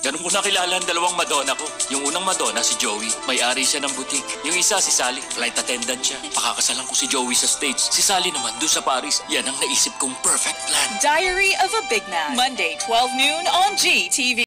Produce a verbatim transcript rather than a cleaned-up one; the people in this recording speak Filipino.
Ganun ko nakilala ang dalawang Madonna ko. Yung unang Madonna, si Joey. May-ari siya ng butik. Yung isa, si Sally. Flight attendant siya. Pakakasalan ko si Joey sa States. Si Sally naman, doon sa Paris. Yan ang naisip kong perfect plan. Diary of a Big Man. Monday, twelve noon on G T V.